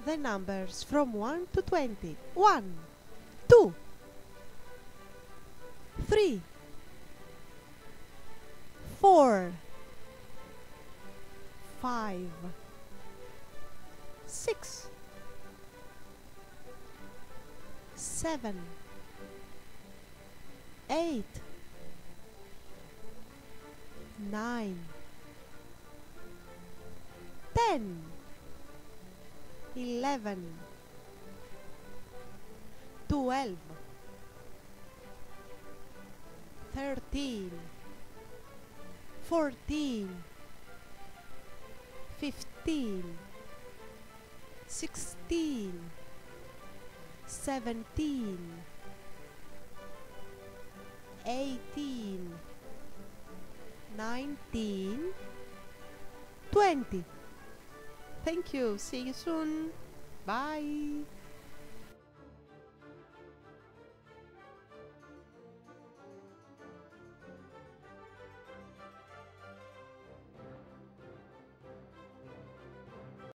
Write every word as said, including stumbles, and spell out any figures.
the numbers from one to twenty. one, two, three, four, five, six, seven, eight, nine, ten, eleven, twelve, thirteen, fourteen, fifteen, sixteen, seventeen, eighteen, nineteen, twenty. Thank you. See you soon. Bye.